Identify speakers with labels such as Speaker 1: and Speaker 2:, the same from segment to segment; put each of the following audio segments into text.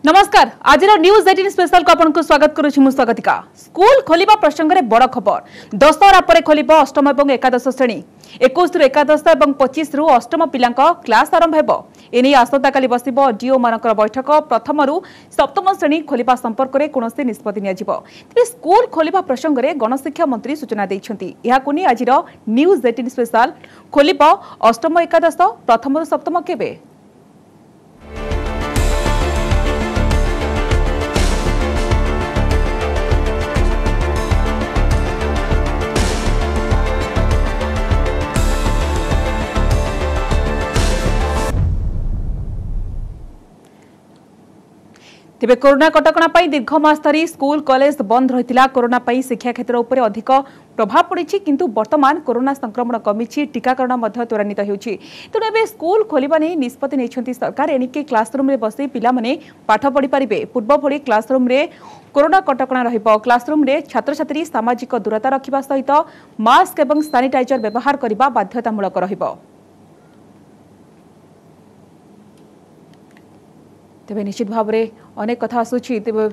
Speaker 1: नमस्कार आज news 18 special को आपको स्वागत करुछि मु स्वागतिका। स्कूल खोलिबा प्रसंग रे बड़ खबर। दशहरा परे खोलिबा अष्टम एवं एकादश श्रेणी 21 रु एकादश एवं 25 रु अष्टम पिलांक क्लास आरंभ हेबो। एने आसंता काली बसिबो डीओ मानकर बैठक। प्रथम रु सप्तम श्रेणी खोलिबा संपर्क रे कोनोसी निष्पत्ति नियाजिबो। तेबे स्कूल खोलिबा प्रसंग रे गणशिक्षा मंत्री सूचना दैछंती। एहा कोनी आज न्यूज 18 स्पेशल खोलिबो अष्टम एकादश प्रथम रु सप्तम केबे। तेबे कोरोना कटकणा दीर्घ मास धरी स्कूल कॉलेज बंद रही। कोरोना शिक्षा क्षेत्र उपर अधिक प्रभाव पड़ी किंतु वर्तमान कोरोना संक्रमण कमी टीकाकरण त्वरान्वित होउछि। तेणु एबे स्कूल खोलिबा नै निष्पत्ति नेछंती सरकार। एनिके क्लासरूम रे बसी पिला माने पाठ पढ़ी पारिबे। पूर्व भली क्लासरूम रे कोरोना कटकणा रहिबो। क्लासरूम रे छात्र छात्री सामाजिक दूरता रखिबा सहित मास्क एवं सैनिटाइजर व्यवहार करबा बाध्यतामूलक रहिबो। तेबे निश्चित भाव में अनेक कथा आसूची। तेबे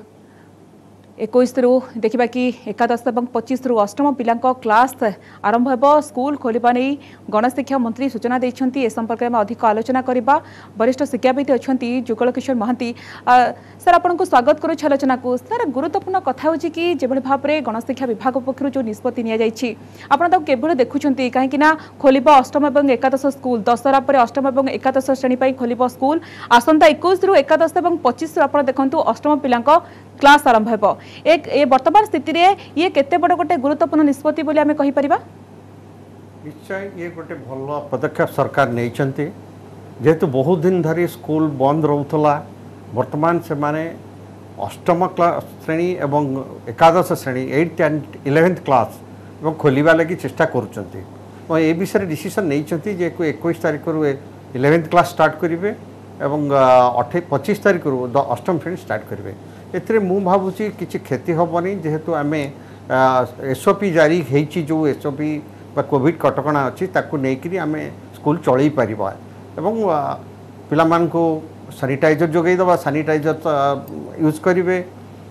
Speaker 1: 21 रु देखा कि एकादश और 25 रु अष्टम पिलांक क्लास आरंभ हेबो। स्कूल खोलिबा नै गणशिक्षा मंत्री सूचना दैछंती। ए संपर्क में अधिक आलोचना करबा वरिष्ठ शिक्षाविद अछंती जुगल किशोर महांती। सर आपनको स्वागत करू आलोचना को। सर गुरुत्वपूर्ण कथा होची कि जेबळे भाव में गणशिक्षा विभाग पक्षरु जो निष्पत्ति निया जायछि आपण ताको केबळ देखुछंती काहे कि ना खोलिबा अष्टम एवं एकादश स्कूल। दशहरा पर अष्टम एवं एकादश श्रेणी पई खोलिबा स्कूल। आसंता 21 रु एकादश एवं 25 रु आपण देखंतु अष्टम पिलांक क्लास आरंभ हेबो। एक ए वर्तमान स्थिति रे ये केते बड़ गोटे गुरुत्वपूर्ण निष्पत्ति बोली आमे कहि परिबा।
Speaker 2: निश्चय ये गोटे भल पदक्षेप सरकार नहीं चंती। जेहेतु बहुत दिन धरी स्कूल बंद रोथला वर्तमान से माने अष्टम क्लास श्रेणी एवं एकादश श्रेणी 8th and 11th क्लास एवं खोलिबा लगी चेष्टा करूचंती। और ए विषय डिसीजन नहीं चंती जे 21 तारिख रु 11th क्लास स्टार्ट करिवे एवं 25 तारिख रु अष्टम श्रेणी स्टार्ट करिवे। एथिरे मु भाबुची किछि क्षति होबनी जेहेतु आमे एसओपी जारी हेछि जो एसओपी बा कोविड कटकणा अछि ताकू नेकरी आमे स्कूल चलई परिबा एवं पिला मान को सैनिटाइजर जोगई दबा। सैनिटाइजर यूज करिवे,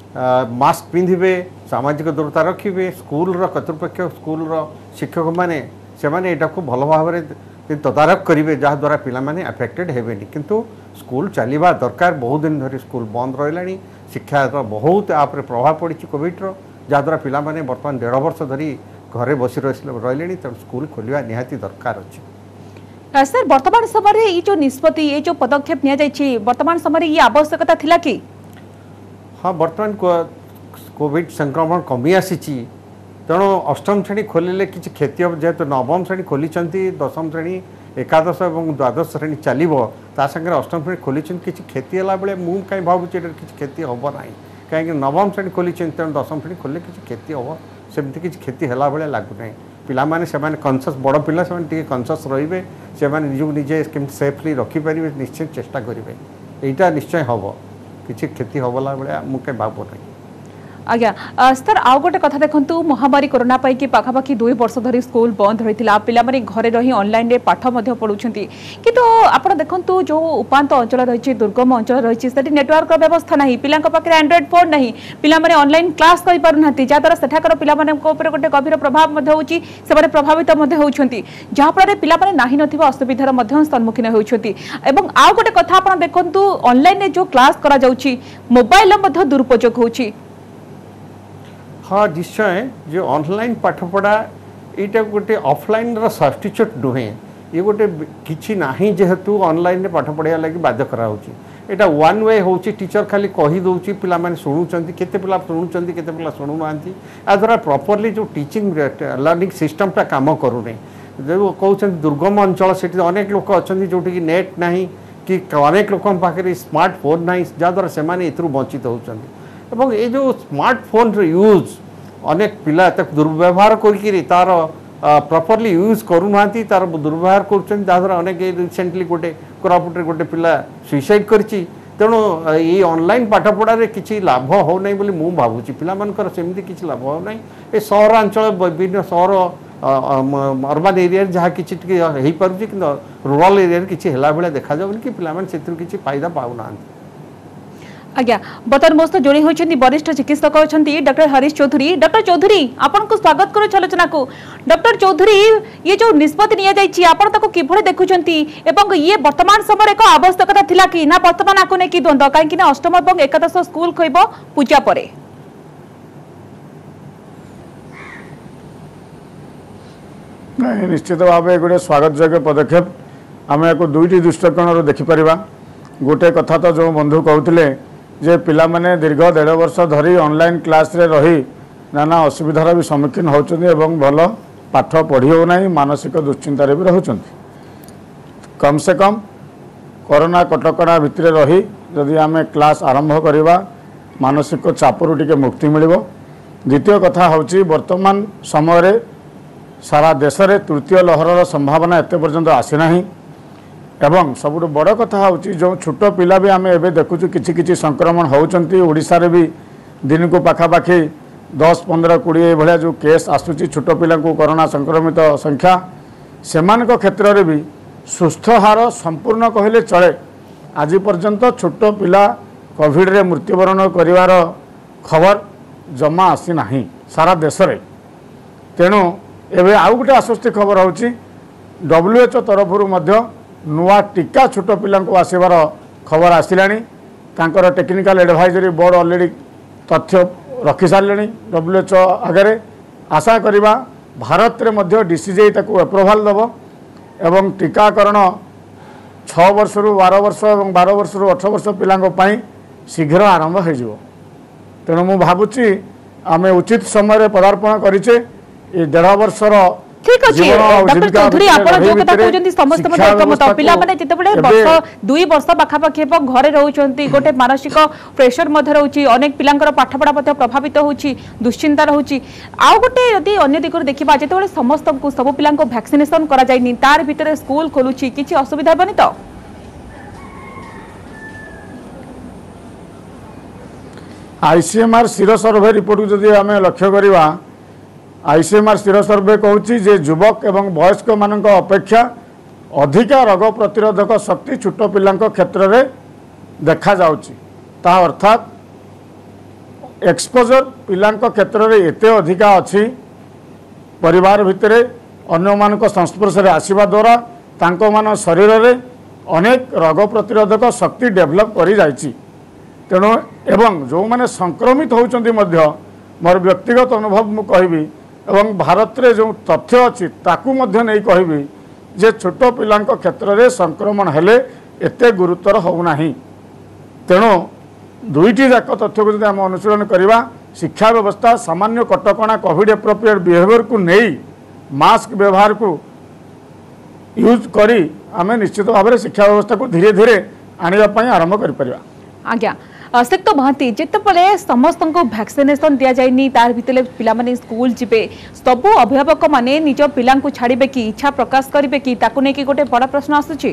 Speaker 2: मास्क पिंधिबे, सामाजिक दूरता रखिबे। स्कूल रो कर्तृपक्ष स्कूल रो शिक्षक माने से माने एटा को भलो भाबरे तदारक करिवे जहा द्वारा पिला माने अफेक्टेड हेबेनी। किंतु स्कूल चलिबा दरकार। बहुत दिन धरी स्कूल बंद रहिलानी। शिक्षा बहुत आपरे प्रभाव पड़ी कोविड रो जहा द्वारा पिला माने वर्तमान 1.5 वर्ष धरी घरे बसी रहिले तेणु स्कूल खोलिया निहाती दरकार अछि।
Speaker 1: सर वर्तमान समय ये जो निष्पत्ति ये जो पदक्षेप निया जायछि वर्तमान समय ये आवश्यकता थिला कि?
Speaker 2: हाँ वर्तमान कोविड संक्रमण कमी आसीछि तेणु अष्टम श्रेणी खोलिले किछि क्षति हो। जेहेतु नवम श्रेणी खोली दशम श्रेणी एकादश और द्वादश श्रेणी चलो ता संगे अष्टम श्रेणी खोली किसी क्षति है बेले मुझे कहीं भावुँ किसी क्षति हम ना कहीं नवम श्रेणी खोली तेणु दशम श्रेणी खोलिले किसी क्षति हम सेमती किसी क्षति है भाई लगुना। पिलाने से कनसीयस बड़ पिला से कनसीयस रे से निजक निजे केमती सेफली रखिपारे निश्चित चेष्टा करेंगे। यहाँ निश्चय हम किसी क्षति हला भाया मुझे कहीं भावुना।
Speaker 1: आज्ञा सर आउ गोटे कथा देखंतु महामारी कोरोना पाई पाखापाखि 2 वर्ष धरी स्कूल बंद रही पिला माने घरे रही ऑनलाइन रे पाठ मध्य पढुछंती किंतु आपण देखंतु जो उपांत अंचल रही दुर्गम अंचल रही सेठी नेटवर्क व्यवस्था नाही पिलांक पाखरे एंड्रॉइड फोन नाही पिला माने ऑनलाइन क्लास करि पारु नाथि जा द्वारा सेठाकर पिला माने को ऊपर गोटे गभीर प्रभाव मध्य होउची से माने प्रभावित मध्य होउछंती जहा पर पिला माने नाही नथिबा असुविधार मध्य सम्मुखीन होउछंती। एवं आउ गोटे कथा आपण देखंतु ऑनलाइन रे जो क्लास करा जाउची मोबाइल मध्य दुरुपयोग होउची।
Speaker 2: हाँ निश्चय जो ऑनलाइन पाठपढ़ा यहाँ गोटे ऑफलाइन सब्स्टिट्यूट नुहे ये गोटे किसी ना जेहेतु ऑनलाइन पाठ पढ़ाया लगी बाध्य कराऊँगी। यहाँ वन वे हो टीचर खाली कहीदे पिला शुणुंट केते पिला शुणुंट केते पिला शुणुना या द्वारा प्रॉपर्ली जो टीचिंग लर्निंग सिस्टमटा काम करूनी। जो कहते दुर्गम अंचल से अनेक लोक अच्छा जोटि नेट ना कि अनेक लोक पाखे स्मार्टफोन ना जहाद्वारा से वंचित होती। एवं ये जो स्मार्टफोन यूज अनेक पिला दुर्व्यवहार कर तार प्रॉपर्ली यूज करूना तार दुर्व्यवहार कर अनेक रिसेंटली गोटे कोरापुट गोटे पिला सुइसाइड करी। तेणु ये ऑनलाइन पाठपढ़ा किसी लाभ हो ना बोली मुझे भावुँ पिलामानकर सेमती किसी लाभ हो ना। ये सहरांचल विभिन्न सहर अर्बान एरिया जहाँ किसी हो पारे कि रूराल एरिया किसी है भाया देखा कि पिलामाने से किसी फायदा पाऊना।
Speaker 1: आज्ञा बर्तमान मो सहित जोड़ी होती वरिष्ठ चिकित्सक अच्छा डॉक्टर हरीश चौधरी। डॉक्टर चौधरी आपन को स्वागत करो आलोचना को। डॉक्टर चौधरी ये जो निष्पत्ति किभଳି देखुंट ये वर्तमान समय एक आवश्यकता थिला कि ना वर्तमान आपको नहीं द्वंद्व कहीं अष्टम और एकादश स्कूल खोब पूजा पर
Speaker 3: निश्चित भाव गोटे स्वागत योग्य पदक्षेप आम या दुईटी दृष्टिकोण देखिपर। गोटे कथा तो जो बंधु कहते जे पिला माने दीर्घ 1.5 वर्ष धरी ऑनलाइन क्लास रे रही नाना असुविधार भी सम्मुखीन होती भल पाठ पढ़ी हो ना मानसिक दुश्चिंतार भी रोचंत। कम से कम कोरोना कटकणा भितर रही जदि आम क्लास आरंभ करवा मानसिक चापरू टिके मुक्ति मिल। द्वितीय कथा हूँ वर्तमान समय सारा देश में तृतीय लहर संभावना एत पर्यंत आसीना एवं सबुठ बड़ कथा हूँ जो छोट पिला भी आम एवं देखुचु कि संक्रमण होती ओडिशा रे भी दिन को पाखापाखि 10, 15, 20 भाया जो केस आसूची छोट पिला कोरोना संक्रमित संख्या से क्षेत्र में भी सुस्थ हार संपूर्ण कहले चले। आज पर्यंत छोट पिला कोविड रे मृत्युवरण करिवार खबर जमा आसी नाही सारा देश में। तेणु एवं आउ गोटे आश्वस्ति खबर हूँ WHO तरफ नुआ टीका छोट पिला आसबार खबर आसिलानी। तांकर टेक्निकल एडवाइजरी बोर्ड ऑलरेडी तथ्य रखी सारे WHO आगे आशा करवा भारत रे मध्य DCGI ताकू अप्रूवाल दब एवं टीकाकरण 6 वर्ष रु 12 वर्ष और 12 वर्ष रु 18 वर्ष पिला शीघ्र आरंभ हो। तेणु मु भावुची आमे उचित समय पदार्पण करिचे। ये 1.5 वर्षर
Speaker 1: ठीक अच्छे डॉक्टर चौधरी आप जो कथा कहते समस्त एकमत पिला माने जितेबले वर्ष 2 वर्ष पाखापाखि घरे रोचंती गोटे मानसिक प्रेशर रोचे अनेक पिलांकर पाठपढ़ा प्रभावित होची दुश्चिंता रोची। आउ गोटे यदि अन्य दिगरे देखिबा जितेबले समस्त को सब पिलांको वैक्सीनेशन करा जायनी तार भितरे स्कूल खोलुची किछि असुविधा बनी तो
Speaker 3: ICMR सिरो सर्वे रिपोर्ट को जदि आम लक्ष्य करवा ICMR स्थिर सर्वे कहूँ जे युवक एवं वयस्क मान अपेक्षा अधिका रोग प्रतिरोधक शक्ति छोट पिला क्षेत्र में देखा जाउची। ता अर्थात एक्सपोजर पिला क्षेत्र में एते अधिका अच्छी परिवार भितर अन्य मान संस्पर्श में आसवा द्वारा तांको मान शरीर में अनेक रोग प्रतिरोधक शक्ति डेभलप करी जाइची। तेणु एवं जो माने संक्रमित होउचंती मध्य मोर व्यक्तिगत अनुभव मु कहबी एवं भारत रे जो तथ्य अच्छी ताकू मध्य नहीं कहबी जे छोट पिला क्षेत्र में संक्रमण हेले एते गुरुतर होना। तेणु दुईटी जाक तथ्य को आम अनुशीलन करवा शिक्षा व्यवस्था सामान्य कटकणा कोविड एप्रोप्रिएट बिहेवियर को नहीं मास्क व्यवहार को यूज करी आम निश्चित भाव में शिक्षा व्यवस्था को धीरे धीरे आने आरंभ कर।
Speaker 1: आज्ञा सिक्त महांती जितेबले समस्त को वैक्सीनेशन दि जाए तार भितर पिला माने स्कूल जिबे सबु अभिभावक माने निज पिला को छाड़े कि इच्छा प्रकाश करेंगे कि ताकू नहीं कि गोटे बड़ा प्रश्न आसुची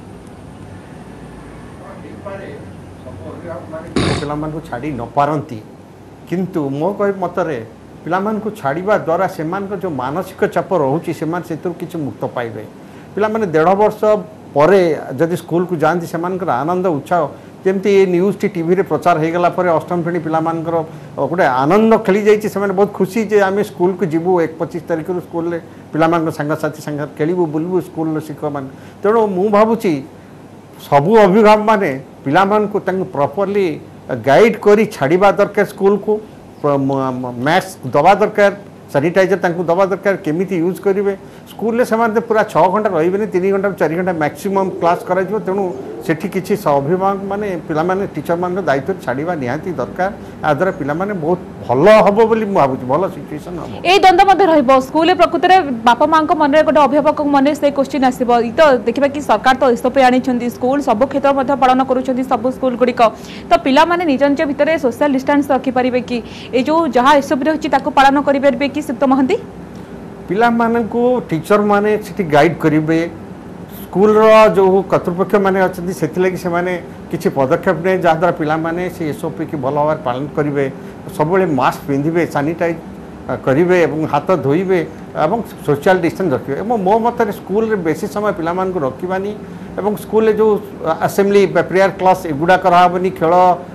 Speaker 2: पिला छाड़ी न पारती किंतु मो कह मतरे पिला छाड़ा द्वारा से जो मानसिक चाप रोचे से किसी मुक्त पाइबे। पिला 1.5 वर्ष पर जदि स्कूल को जाती से आनंद उत्साह जमती न्यूज टी टीवी रे प्रचार हो गला पर अष्टम श्रेणी पिला गोटे आनंद खेली जाइए से बहुत खुशी जे आम स्कूल को जीवु 25 तारिख स्कूल पिला सांगसाथी सांगे खेलू बुलू स्कूल शिक्षक मान। तेणु मु भावुची सबू अभिभावक मैंने पिला प्रॉपरली गाइड करी छाड़ा दरकार स्कूल को मास्क दबा दरकार सैनिटाइजर दबा दरकार केमिति यूज करेंगे स्कूल से पूरा 6 घंटा रही 3 घंटा 4 घंटा मैक्सिमम क्लास कर। तेणु सेठी किसी अभिभावक मैंने पिला माने टीचर मान दायित्व छाड़ा निहाती दरकार आ द्वारा पिला माने बहुत भल हम बोली भावुँ भल सिचुएसन हम ए
Speaker 1: द्वंद्व मध्य रहिबो स्कूल प्रकृत में बापा माँ मन गोटे अभिभावक मन से क्वेश्चन आसो तो देखा कि सरकार तो एसओपी आनी स्कूल सब क्षेत्र पालन कर सब स्कूल गुड़िक तो पिला माने निज निज भितर सोशल डिस्टेंस रखिपारे कि ये जो जहाँ एसओपी रही पालन करेंगे कि सिक्त महांती
Speaker 2: पिला मानू टीचर माने गाइड करेंगे स्कूल जो कर्तृपक्ष मैंने अच्छा से किसी पदक्षेप ने जहाद्वारा पिला माने से एसओपी की भल भाव पालन करेंगे सब मास्क पिंधे सैनिटाइज करेंगे हाथ धोइबे एवं सोशल डिस्टेंस रखिए मो मत स्कूल रे बेसी समय पिला रखानी एवं स्कूल जो असेंबली प्रेयर क्लास एगुड़ा कराबनी खेल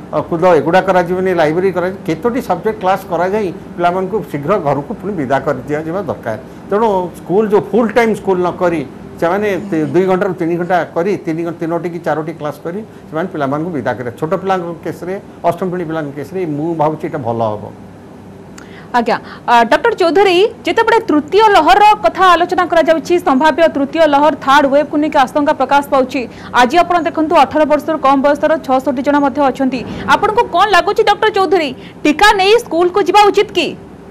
Speaker 2: कूद एगुड़ा कराଯିबनी लाइब्रेरी करा केतोटी सब्जेक्ट क्लास करा जाई पिला मन को शीघ्र घर को पुणी विदा कर दिया जावा दरकार तेणु स्कूल जो फुल टाइम स्कूल न करी से 2 घंटा 3 घंटा करी 3टी कि 4टी क्लास करी से पिला विदा करे छोट पिला केस अष्टम श्रेणी पिला केस मु भावुची एटा भल हम
Speaker 1: आज्ञा डॉक्टर चौधरी जितेबले तृतीय लहर कथा आलोचना करा जाउछि संभाव्य तृतीय लहर थर्ड वेव को लेकर आशंका प्रकाश पाउछि आज आपण देखंतु 18 वर्ष कम बयसर 66 जन मध्ये अछंती आपण को कोन लागुछि डॉक्टर चौधरी टीका नै स्कूल को जिबा उचित की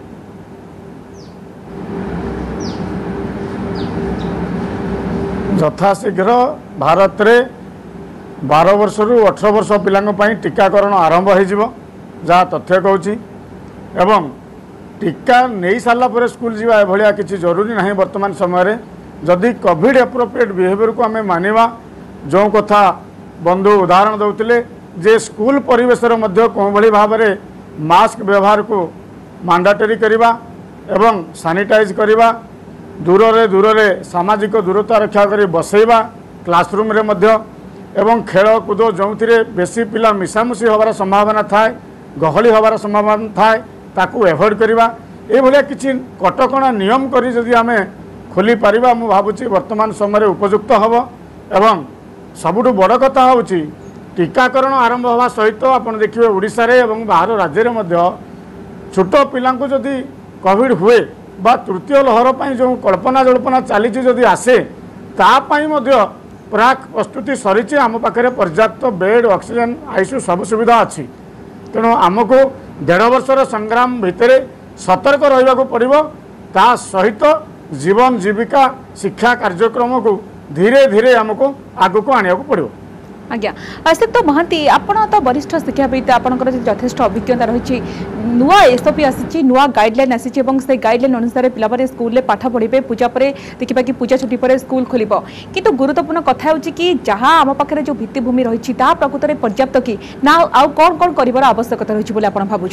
Speaker 3: यथाशीघ्र भारत रे 12 वर्ष रु 18 वर्ष पिलांग पई टीकाकरण आरंभ हो जिवो जा तथ्य कहउछि एवं टीका नहीं सारा पर स्कूल जीवा भाया किसी जरूरी ना वर्तमान समय जदि कोविड एप्रोप्रिएट बिहेवियर को आम मानिबा जो कथा बंधु उदाहरण दौले जे स्कूल परिवेश कौन भाव में मास्क व्यवहार को मैंडेटरी करवा एवं सैनिटाइज करवा दूर रे सामाजिक दूरता रक्षा कर बसैबा क्लासरूम रे मध्य एवं खेल कूद जो बेसी पिला मिसामुशी होबार संभावना थाए गहली होबार संभावना थाए ताकू एभॉइड करवा ये भाया किसी कटकणा नियम करी जदि आमे खोली पारिबा मु भावुची वर्तमान समय उपयुक्त हम एवं सबुठु बड़ कथा होची टीकाकरण आरंभ होगा सहित आपण देखिए ओडिशा रे एवं बाहर राज्य रे मध्य छोट पिलांको जदि कोविड हुए बा तृतीय लहर पई जो कल्पना जल्पना चली जदि आसे तापाई मध्य प्राक प्रस्तुति सरीचे आम पाखे पर्याप्त बेड ऑक्सीजन आईसीयू सब सुविधा अच्छी तेणु आमको 1.5 वर्षर संग्राम भितर सतर्क रहा पड़ो ता सहित जीवन जीविका शिक्षा कार्यक्रम को धीरे धीरे आमको आगु को आने पड़ो
Speaker 1: आज्ञा असित महांती आपण तो वरिष्ठ शिक्षाविद आपंकर यथेष्ट अभिज्ञता रही नुआ एसओपी आसी नुआ गाइडलाइन आसी से गाइडलाइन अनुसार पिला स्कूल में पाठ पढ़े पूजा पर देखा कि पूजा छुट्टी पर स्कूल खोल किंतु गुरुत्वपूर्ण कथा हो कि जहाँ आम पाखे जो भित्तिभूमि रही प्रकृत में पर्याप्त कि ना आउ कौन कौन कर आवश्यकता रही भावुं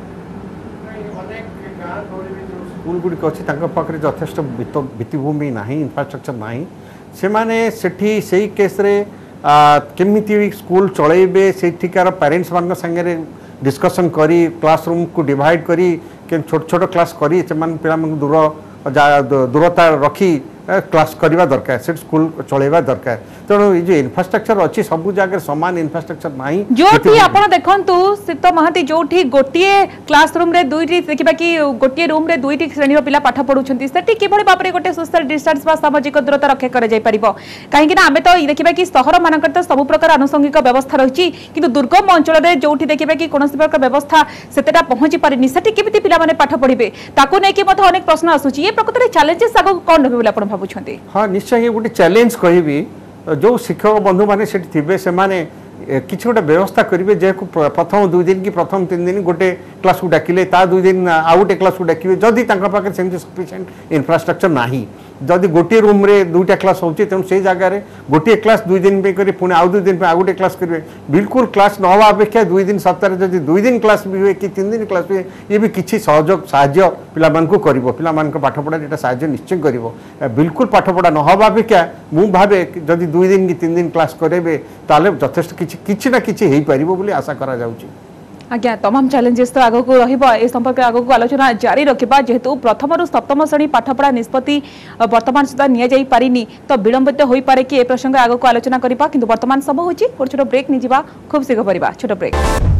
Speaker 2: स्कूल गुड़िक अच्छी यथेष्ट भित्तिभूमि ना इंफ्रास्ट्रक्चर ना से माने से केस केमिति स्कूल चलेबे सेठिकार पेरेंट्स मान संगे डिस्कशन करी क्लासरूम को डिवाइड करी छोट छोट क्लास करी पिला दूरता रखी क्लास करवा दरकार से स्कूल चलेबा दरकार तेणु ये जो इंफ्रास्ट्रक्चर अच्छी सब जगह समान इंफ्रास्ट्रक्चर नहीं
Speaker 1: जो आपण देखंतु सीत महांती जो गोटे क्लासरूम रे दुईटी देखा कि गोटे रूम रे दुईटी श्रेणी पिला पाठ पढ़ुछंती सेठी किभଳି भाबरे गोटे सोशल डिस्टेंस बा सामाजिक दूरता रक्षा कर जाय परिबो काहेकि ना आमे तो देखिबा कि शहर मानकर तो सब प्रकार आनुषंगिक व्यवस्था रहिछि किंतु दुर्गम अंचल रे जोठी देखिबा कि कोनोसी प्रकार व्यवस्था सेतेटा पहुंची पारिनी सेठी केमिति पिला माने पाठ पढ़िबे ताको नै कि मते अनेक प्रश्न आसुछि ये प्रकृत रे चैलेंजेस आगो कोन होबे बोले आपण भाबुछंती
Speaker 2: हाँ निश्चय ये गोटे चैलेंज कहबी जो शिक्षक बंधु मैंने थे से माने किसी गोटे व्यवस्था करेंगे जे प्रथम 2 दिन कि प्रथम 3 दिन गोटे क्लास को डाकिले ता 2 दिन आउ गोटे क्लास को डाकिबे जदि पाखे सेमती सफिशिएंट इंफ्रास्ट्रक्चर नाही जदि गोटे रूम रे 2टा क्लास होची तेणु से जगह गोटे क्लास 2 दिन पे करी पुणी आउ 2 दिन पे आउ गोटे क्लास करेंगे बिल्कुल क्लास न हवा अपेक्षा 2 दिन सप्ताह जदि 2 दिन क्लास भी हुए कि 3 दिन क्लास हुए ये भी किसी सहयोग साहाय्य पिला पाठ पढ़ा ये साहाय्य निश्चय कर बिल्कुल पाठ पढ़ा न हवा अपेक्षा मु भावे जदि 2 दिन कि 3 दिन क्लास करेंगे ताले यथेष्ट किसी ना किसी हो पार बोली आशा करा जाउची
Speaker 1: आज्ञा तमाम चैलेंजेस तो आगो को रहिबा ए संपर्क आगो को आलोचना जारी रखिबा जेहेतु प्रथम रु सप्तम श्रेणी पाठपढ़ा निष्पत्ति वर्तमान सुधा निया जाई पारिनी तो विलंबित होई पारे कि ए प्रसंग आगो को आलोचना करिबा किंतु वर्तमान समय होची छोट ब्रेक नि जिबा खूब शीघ्र परिबा छोट ब्रेक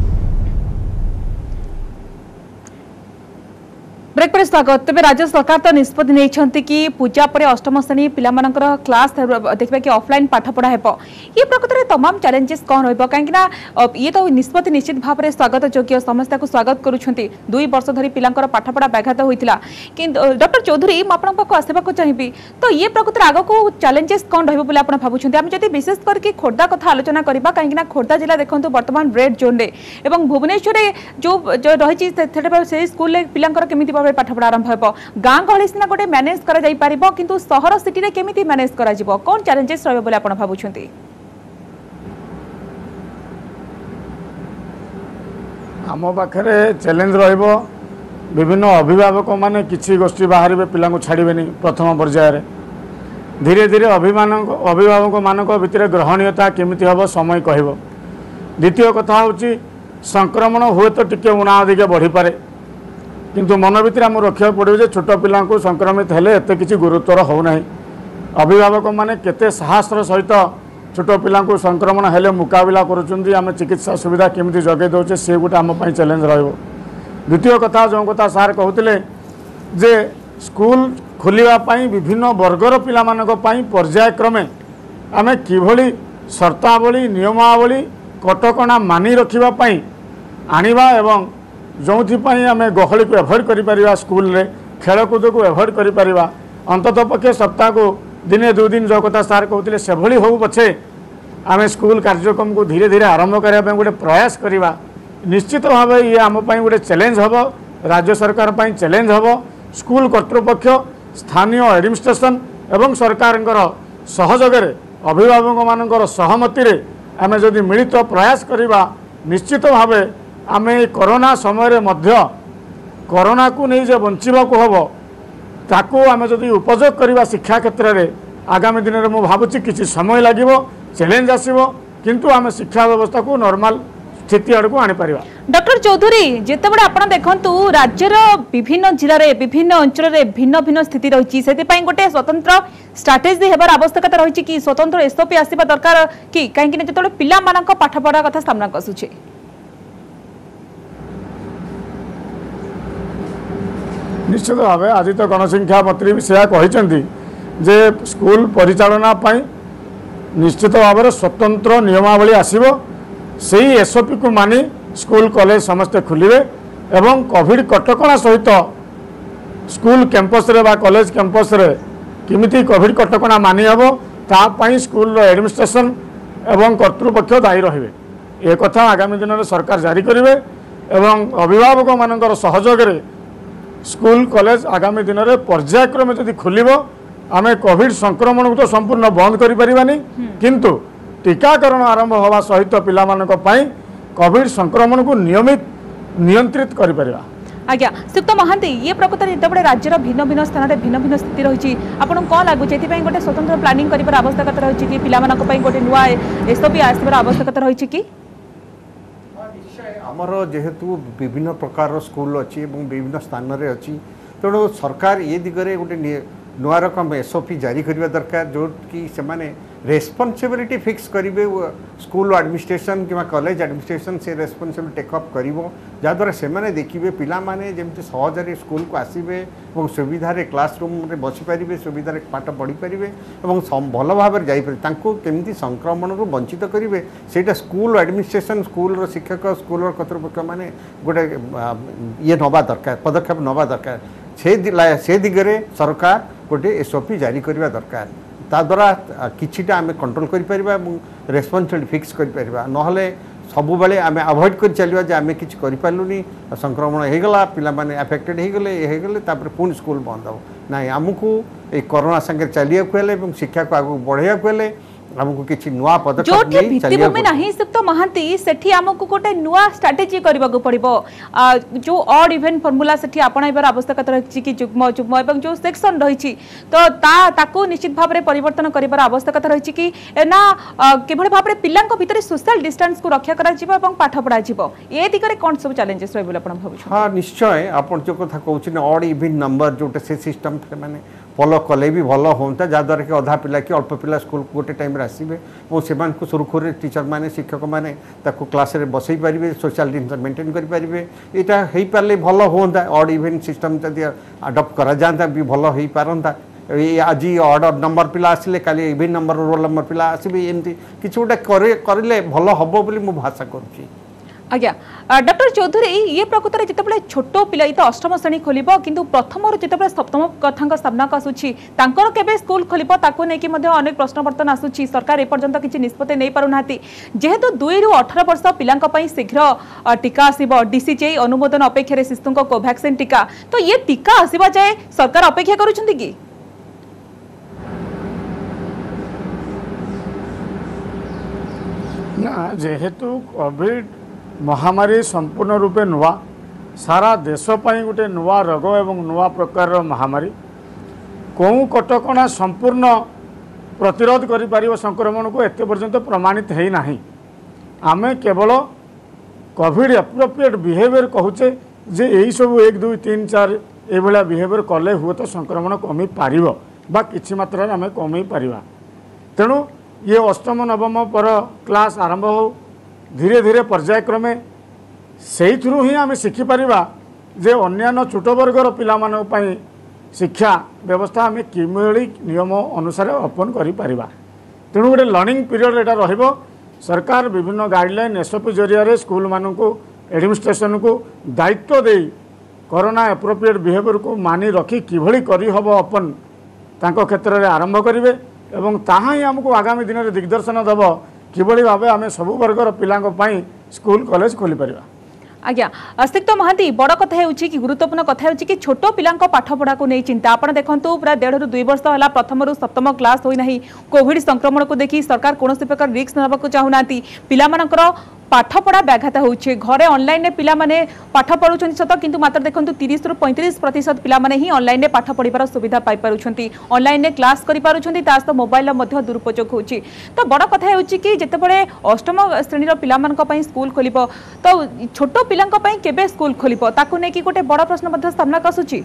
Speaker 1: ब्रेक पर स्वागत तेज राज्य सरकार तो निष्पत्ति नहीं कि पूजा पर अष्टम श्रेणी पिला क्लास देखा कि ऑफलाइन पाठपढ़ा है ये प्रकृत में तमाम चैलेंजेस कौन रही ये तो निष्पत्ति निश्चित भाव में स्वागत योग्य समस्या को स्वागत करुँच 2 वर्ष धरी पिला पाठपढ़ा व्याघात होता कि डॉक्टर चौधरी मुझे आसवाक चाहिए तो ये प्रकृत आग को चैलेंजेस कौन रही आप भावुं आम जब विशेष करके खोर्धा कथा आलोचना करवा कहीं खोर्धा जिला देखो बर्तमान रेड जोन रे एवं भुवनेश्वर जो रही स्कूल पिला केमी पाठपढ़ा आरंभ हो गाँ गहली सीना गोटे मैनेज किंतु सहर सिटी में केमिति मैनेज करा जिवो कौन चैलेंजेस रहिबो बोले आपण भाबुछंती
Speaker 3: आम पाखे चैलेंज रहिबो विभिन्न अभिभावक माने किछि गोष्ठी बाहर पिला छाड़बेनि प्रथम पर्यायर धीरे धीरे अभिभावक मान भीतर ग्रहणीयता केमिति हम समय कहब द्वितीय कथा हूँ संक्रमण हुए तो टिके उणा अधिक बढ़ी पारे किंतु मन भितर आम रखा पड़ो जे छोट पिला संक्रमित हेले एत किसी गुरुत्वर होना। अभिभावक माने केते साहसर सहित छोट पिला संक्रमण हेले मुकाबला करुँच आम चिकित्सा सुविधा केमी जगे दौचे से गोटे आम चैलेंज रहिबो। द्वितीय कथा जो कथा सार कहते जे स्कूल खोलिया विभिन्न वर्गर पिला पर्यायक्रमे आम किभली शर्तावली नियमावली कटकणा मानि रखापी आनिबा एवं जो आम गहली को एभॉइड करिपरिबा स्कूल रे खेलकूद को एभॉइड करिपरिबा अंततः पक्षे सप्ताह को दिने 2 दिन जो कथा सार कहते से भली हो पछे आम स्कूल कार्यक्रम को धीरे धीरे आरंभ करने गोटे प्रयास करवा निश्चित भाव ये आम गोटे चैलेंज हम राज्य सरकार चैलेंज हम स्कूल कर्तृपक्ष स्थानीय एडमिनिस्ट्रेशन एवं सरकार सहयोगे अभिभावक मान सहमति रे आम जदि मिलित प्रयास करवा निश्चित भाव आम कोरोना समय मध्य कोरोना को नहीं जे बंचवा को हम ताकू आम जदि उपयोग करवा शिक्षा क्षेत्र में आगामी दिन में मुझे भावुँ किसी समय लगे चैलेंज आसो किंतु आम शिक्षा व्यवस्था को नॉर्मल स्थिति आड़ को आनीपर।
Speaker 1: डॉक्टर चौधरी जितेबाला आप देखु राज्यर विभिन्न जिले में विभिन्न अंचल में भिन्न भिन्न स्थिति रही से गोटे स्वतंत्र स्ट्राटेजी होबार आवश्यकता रही कि स्वतंत्र एसओपी आसवा दरकार कि कहीं जो पिला पाठपढ़ा कथा सामना आसूचे
Speaker 3: निश्चित भाव आज तो गणशिक्षा मंत्री भी से कहते जे स्कूल परिचालना निश्चित भाव स्वतंत्र नियमावली आसव से एसओपी को मानि स्कूल कॉलेज समस्ते खुलिबे एवं कोविड कटकणा सहित स्कूल कैंपस रे बा कॉलेज कैंपस रे किमिति कोविड कटकणा मानि हबो तापाई स्कूल एडमिनिस्ट्रेशन एवं कर्तृपक्ष दायी रहिबे। एक कथा आगामी दिन में सरकार जारी करिवे एवं अभिभावक मानकर सहयोग रे स्कूल कॉलेज आगामी दिन में पर्यायक्रमे जदि खोलिबो आमे कोविड संक्रमण को तो संपूर्ण बंद करि परिबानी किंतु टीकाकरण आरंभ होवा सहित पिला मानक पई कोविड संक्रमण को नियमित नियंत्रित करि परिबा।
Speaker 1: आज्ञा सुक्त महांती ये प्रकृत जितेबाला राज्यर भिन्न भिन्न स्थान में भिन्न भिन्न स्थिति रही आपन कौन लगुच ये गोटे स्वतंत्र प्लानिंग कर आवश्यकता रही कि पिला मानक पई गोटे नुआ एसओपी आसबार आवश्यकता रही कि
Speaker 2: आमर जेहेतु विभिन्न प्रकार स्कूल अच्छी विभिन्न स्थान में अच्छी तेणु सरकार ये दिगरे गोटे नुआ रकम एसओपी जारी करने दरकार जो कि से रेस्पॉन्सिबिलिटी फिक्स करेंगे स्कूल एडमिनिस्ट्रेशन कि कॉलेज एडमिनिस्ट्रेशन से रेस्पॉन्सिबिलिटी टेकअप करिवो जहाँद्वारा से देखिए पिला माने जमती सहजरे स्कूल को आसवे और सुविधार क्लासरूम में बसीपारे सुविधार पाठ पढ़ी पारे और भल भाव जापर संक्रमण रू वंचित करेंगे से स्कूल एडमिनिस्ट्रेशन स्कूल शिक्षक स्कूल कर्तृपक्ष मैंने गोटे ये नवा दरकार पदक्षेप नवा दरकार से दिगरे सरकार गोटे एसओपी जारी करने दरकार ताद्वारा किछिटा आम कंट्रोल कर रेस्पॉन्सिबिलिटी फिक्स कर ना सबु बेले आम अवॉइड कर चलिए जे आम किसी करूनी संक्रमण होगला पिला माने अफेक्टेड होगले पुणी स्कूल बंद हो ना आमको ये कोरोना संगे चलिए शिक्षा को आगे बढ़ाया हेले आमको किसी नुआ पदक्षेप
Speaker 1: नहीं सुक्त महांती सेठी आमको गोटे नुआ स्ट्रेटेजी करबा को पड़िबो जो ऑड इवन फॉर्मूला सेठी आपणाइबार आवश्यकता रही कि जुग्म जुग्म एवं जो सेक्शन रही तो ताको निश्चित भाव में परिवर्तन करिबार आवश्यकता रही कि ना केवल भाव में पिलांक भितर सोशल डिस्टेंस को रक्षा करा जिवो एवं पाठ पढ़ा जिवो ए दिगरे कोन सब चैलेंजेस रहबो आपण भाबु
Speaker 2: हां निश्चय आपण जो कथा कहउछि ना ऑड इवन नंबर जोटे से सिस्टम माने फॉलो कले भी भल होता जहाँद्वारा कि अधा पिला कि अल्प पिला स्कूल गोटे टाइम आसवे और से सुरखुरी टीचर मैंने शिक्षक मैंने बसई पारे सोशल डिस्टेंस मेंटेन करेंगे यहाँ हो पारे भल होता ऑड इवन सिस्टम जब अडप्ट करा जाता भी भल हो पारंता आज ऑड नंबर पिला आसिले काली इवन नंबर रोल नंबर पिला आसबे एमती किसी गोटे करें भल हम बोली मु भाषा करुँची।
Speaker 1: आज्ञा डॉक्टर चौधरी ये प्रकृत में जिते छोट पिला तो अष्टम श्रेणी खोल किंतु प्रथम जिते सप्तम कथा सामना को आसूची केबे स्कूल खोल नहीं अनेक प्रश्न बर्तन आसूची सरकार एपर्यंत किसी निष्पत्ति नहीं पारना जेहेतु 2 ରୁ 18 वर्ष पिला शीघ्र टीका आसो डीसीजीआई अनुमोदन अपेक्षा शिशु कोवैक्सीन टीका तो ये टीका आसवा जाए सरकार अपेक्षा करुछंती कि
Speaker 3: ना जेहेतु कोविड महामारी संपूर्ण रूपे नुआ सारा देश पाई गोटे नुआ रोग एवं नुआ प्रकार महामारी कौं कटकणा संपूर्ण प्रतिरोध कर संक्रमण को एत पर्यंत प्रमाणित है ना आमे केवल कोविड एप्रोप्रिएट बिहेवियर कहूचे जे यही सब 1 2 3 4 ये बिहेवियर कले हुए तो संक्रमण कमी पार बा किसी मात्रा आम कमी पार। तेणु ये अष्टम नवम पर क्लास आरंभ हो धीरे धीरे पर्यायक्रमे से ही आम शिखिपर जे अन्य छोट वर्गर पिला शिक्षा व्यवस्था आम किभली नियम अनुसार ओपन कर। तेणु गोटे लर्निंग पीरियड एटा रहिबो। सरकार विभिन्न गाइडलाइन एसओपी जरिया स्कूल मानू एडमिनिस्ट्रेशन को दायित्व दे कोरोना एप्रोप्रिएट बिहेवियर को मानि रखी किभली करी हबो ओपन तांको क्षेत्र में आरंभ करेंगे और ताहा ही आमको आगामी दिन में दिग्दर्शन दब किभली भाव आम सब वर्गर पिलांई स्कूल कॉलेज खोली परिबा।
Speaker 1: आज्ञा अस्तित्व महांती बड़ कथा हो कि गुरुत्वपूर्ण कथा हो कि छोट पिला पाठपढ़ा को नहीं चिंता आपड़ देखूँ पूरा 1.5 ରୁ 2 वर्ष है प्रथम ରୁ सप्तम क्लास होना कोविड संक्रमण को देखी सरकार कौन प्रकार रिस्क ना चाहूना पिला पाठपढ़ा व्याघात होचे घरे ऑनलाइन पिला माने पाठ पढ़ुछन सत किंतु मात्र देखंतु 30 ରୁ 35% पिला माने ही ऑनलाइन पाठ पढ़िबार सुविधा पाई पारुछंती ऑनलाइन क्लास करि पारुछंती तास तो मोबाइल मध्य दुरुपयोग होची। तो बड़ कथा होची कि जेतेबेले अष्टम श्रेणी रो पिला मानक पई स्कूल खोलिबो तो छोटो पिलांक पई केबे स्कूल खोलिबो ताकू नै कि गोटे बड़ प्रश्न मध्य सामना कसुची।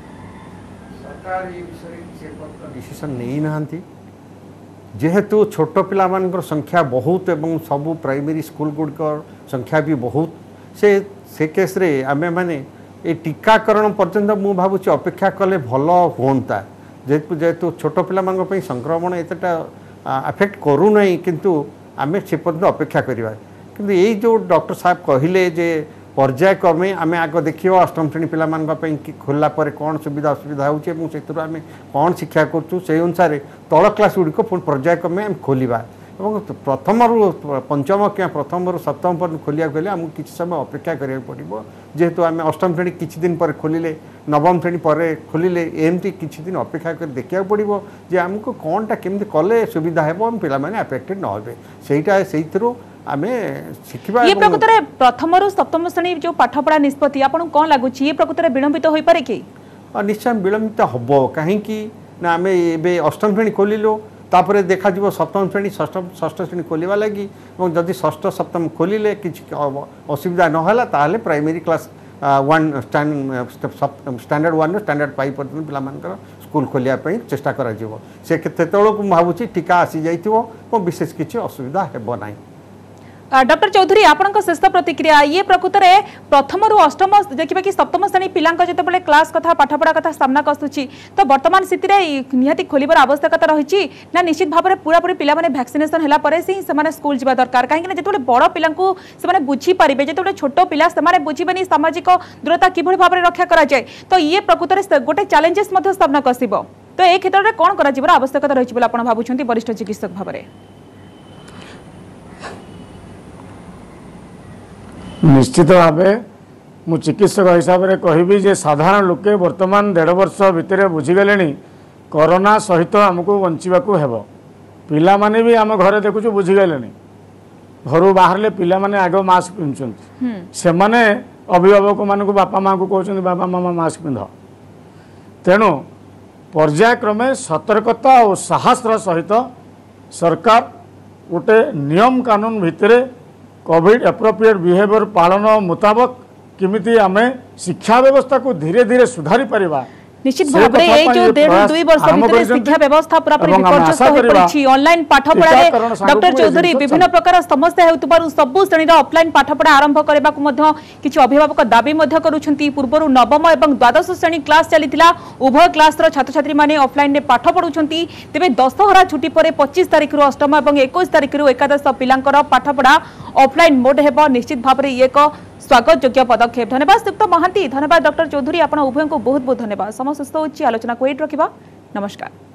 Speaker 2: सरकार ये विषय डिसीजन नै नाहंती जेहेतु छोट पिला संख्या बहुत एवं सबू प्राइमरी स्कूल गुड़िक संख्या भी बहुत से केस रे आमे माने ए टीकाकरण पर्यंत मु भावुची अपेक्षा कले भल होता जेहेतु छोट पिला संक्रमण एतटा अफेक्ट करू नहीं किंतु आमे से पर्यंत अपेक्षा करवा किंतु यही जो डॉक्टर साहब कहले जे पर्यायक्रमे आम आग देखा अष्टम श्रेणी पाई खोलला पर कौन सुविधा असुविधा होचे आम कौन शिक्षा करूँ से अनुसार तल क्लास गुड़िक पुणी पर्यायक्रमे आम खोलिबा प्रथम रू पंचम क्या प्रथम रू सप्तम पर खोलिया गले आमको किसी समय अपेक्षा करा पड़ो जेहेतु आम अष्टम श्रेणी किसी दिन पर खोलिले नवम श्रेणी पर खोलिले एमती किसी दिन अपेक्षा कर देखा पड़ो जे आमको कौनटा केमती कले सुविधा है पे अफेक्टेड न हे सहीटा से आमे शिखिबा।
Speaker 1: ये प्रकृत रे प्रथम रू सप्तम श्रेणी जो पाठपढ़ा निष्पत्ति आपन कोन लागुची ये प्रकृत रे विलंबित होई पारे कि
Speaker 2: निश्चय विलंबित हबो कहीं ना आमे एबे अष्टम श्रेणी खोलिलो तापरे देखा जीवो सप्तम श्रेणी षष्ठ श्रेणी खोलिबा लागि और जदि षष्ठ सप्तम खोलिले किछ असुविधा न होला ताले प्राइमरी क्लास 1 स्टैंडर्ड 1 रो स्टैंडर्ड 5 पर्यंत पिला मानकर स्कूल खोलिया पई चेष्टा करा जीवो से केते तळको भाबुची टीका आसी जाइतिवो को विशेष किछ असुविधा हेबो नाही।
Speaker 1: डॉक्टर चौधरी आपन शेष प्रतिक्रिया ये प्रकृत में प्रथम रू अष्टम देखा कि सप्तम श्रेणी पिला जो क्लास कथा पाठपढ़ा कथा सामना आसूची तो वर्तमान स्थिति निहाती खोलिबार आवश्यकता रही ना निश्चित भाव में पूरापूरी पिला वैक्सीनेशन है से स्कूल जावा दरकार कहीं जो बड़ पिला से बुझीपारे जो छोट पिला से बुझे सामाजिक दूरता किभली भाव में रक्षा कराए तो ये प्रकृत में गोटे चैलेंजेस सामना आसब तो ये क्षेत्र में कौन कर आवश्यकता रही आप भावुं वरिष्ठ चिकित्सक भाव में
Speaker 3: निश्चित भाव मु चिकित्सक हिसाब से कहबी जे साधारण लोके वर्तमान 1.5 वर्ष भितर बुझीगले कोरोना सहित आमको बंचवाक हेब पिला माने भी आम घरे देखुचु बुझीगले घर बाहर पिला माने आग मास्क पिंधुंट से माने अभिभावक मान बापा माँ को कहते बाबा मामा मास्क पिंध तेणु पर्यायक्रमे सतर्कता और साहस सहित सरकार गोटे नियम कानून भितर कोविड एप्रोप्रिएट बिहेवियर पालन मुताबक किमिति आमे शिक्षा व्यवस्था को धीरे धीरे सुधारी परिबा
Speaker 1: निश्चित भाव में ये जो 1.5 ରୁ 2 वर्ष भितर शिक्षा व्यवस्था पूरा विपर्यस्त हो पड़ी ऑनलाइन पाठपढ़ा रे डॉक्टर चौधरी विभिन्न प्रकार समस्या हेतुबारु सबु श्रेणी ऑफलाइन पाठपढ़ा आरंभ करबा को मध्य किछि अभिभावक दाबी मध्य करूछंती पूर्वरु नवम एवं द्वादश श्रेणी क्लास चलीथिला उभय क्लास रो छात्र छात्री माने ऑफलाइन ने पाठ पढुछंती तेबे दशहरा छुट्टी परे 25 तारिख रु अष्टम एवं 21 तारिख रु एकादश पिलांकर पाठपढ़ा ऑफलाइन मोड हेबो निश्चित भाव में एक स्वागत योग्य पदक्षेप। धन्यवाद सुक्त महांती धन्यवाद डॉक्टर चौधरी आपण उभय को बहुत बहुत धन्यवाद। समय सुस्थ होची आलोचना को एट रखिबा नमस्कार।